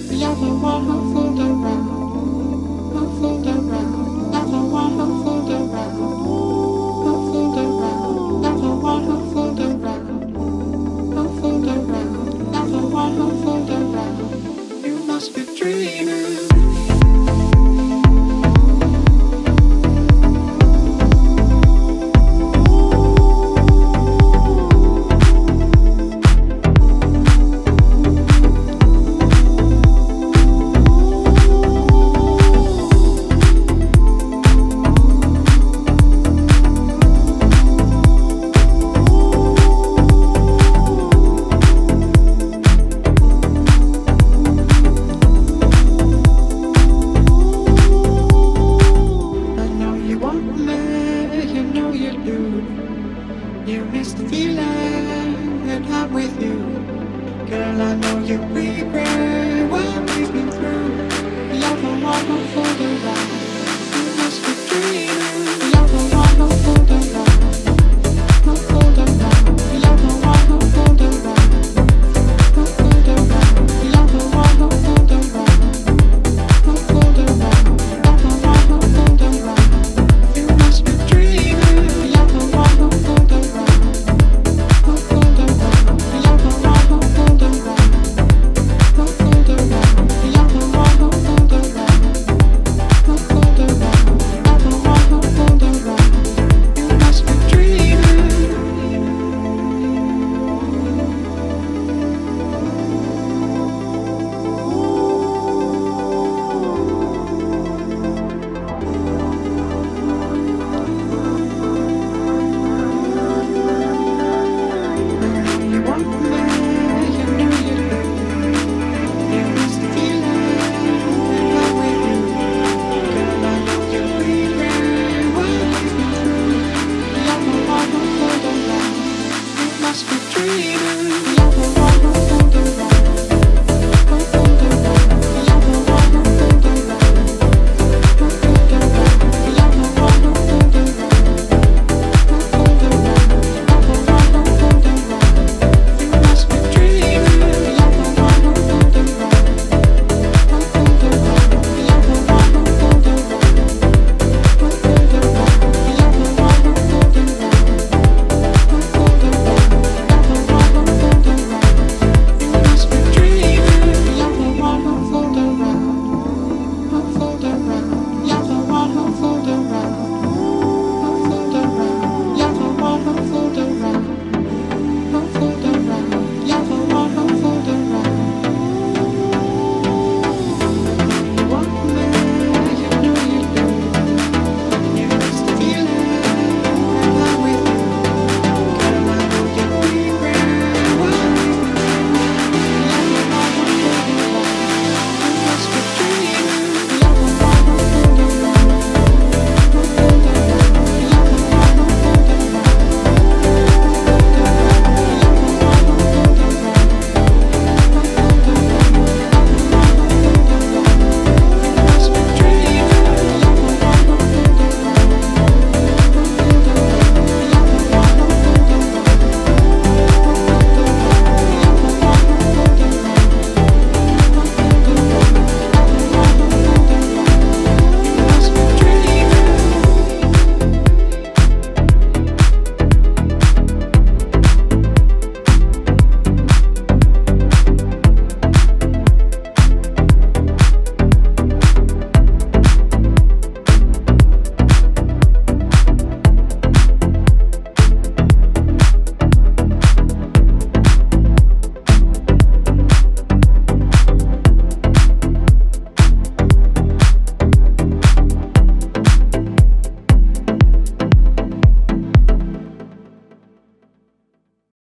You're the one who fooled around, who fooled around. You're the one who fooled around, who fooled around. You're the one who fooled around, who fooled around. You're the one who fooled around. You must be dreaming. You miss the feeling that I'm with you. Girl, I know you regret what we've been through. You're the one who fooled around. You must be dreaming. You're the one who fooled around.